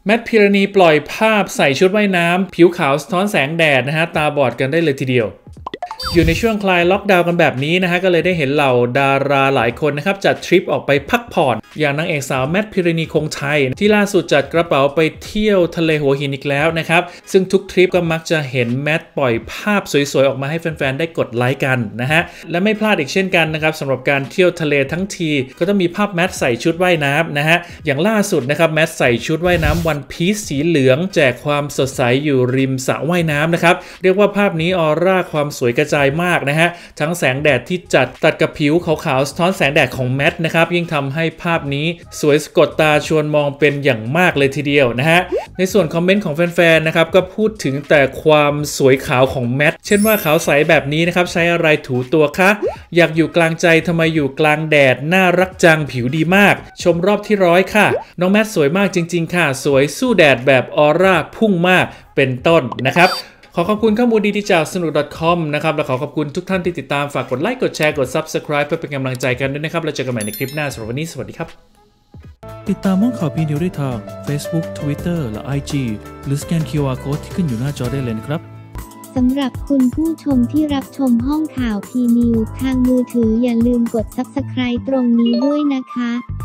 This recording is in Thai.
แมทพิรณีปล่อยภาพใส่ชุดว่ายน้ำผิวขาวสะท้อนแสงแดดนะฮะตาบอดกันได้เลยทีเดียวอยู่ในช่วงคลายล็อกดาวน์กันแบบนี้นะฮะก็เลยได้เห็นเหล่าดาราหลายคนนะครับจัดทริปออกไปพักผ่อนอย่างนางเอกสาวแมทพิรณีคงชัยที่ล่าสุดจัดกระเป๋าไปเที่ยวทะเลหัวหินอีกแล้วนะครับซึ่งทุกทริปก็มักจะเห็นแมทปล่อยภาพสวยๆออกมาให้แฟนๆได้กดไลค์กันนะฮะและไม่พลาดอีกเช่นกันนะครับสำหรับการเที่ยวทะเลทั้งทีก็ต้องมีภาพแมทใส่ชุดว่ายน้ำนะฮะอย่างล่าสุดนะครับแมทใส่ชุดว่ายน้ำวันพีซสีเหลืองแจกความสดใสอยู่ริมสระว่ายน้ำนะครับเรียกว่าภาพนี้ออร่าความสวยกระจายมากนะฮะทั้งแสงแดดที่จัดตัดกับผิวขาวๆสะท้อนแสงแดดของแมทนะครับยิ่งทำให้ภาพนี้สวยสะกดตาชวนมองเป็นอย่างมากเลยทีเดียวนะฮะในส่วนคอมเมนต์ของแฟนๆนะครับก็พูดถึงแต่ความสวยขาวของแมทเช่นว่าขาวใสแบบนี้นะครับใช้อะไรถูตัวคะอยากอยู่กลางใจทำไมอยู่กลางแดดน่ารักจังผิวดีมากชมรอบที่100ค่ะน้องแมทสวยมากจริงๆค่ะสวยสู้แดดแบบออร่าพุ่งมากเป็นต้นนะครับขอขอบคุณข้อมูลดีๆจากสนุก .com นะครับและขอขอบคุณทุกท่านที่ติดตามฝากกดไลค์กดแชร์กด Subscribe เพื่อเป็นกำลังใจกันด้วยนะครับแล้วเจอกันใหม่ในคลิปหน้าสำหรับวันนี้สวัสดีครับติดตามห้องข่าวพีนิวได้ทาง Facebook Twitter และ IG หรือสแกน QR Code ที่ขึ้นอยู่หน้าจอได้เลยนะครับสำหรับคุณผู้ชมที่รับชมห้องข่าวพีนิวทางมือถืออย่าลืมกด Subscribe ตรงนี้ด้วยนะคะ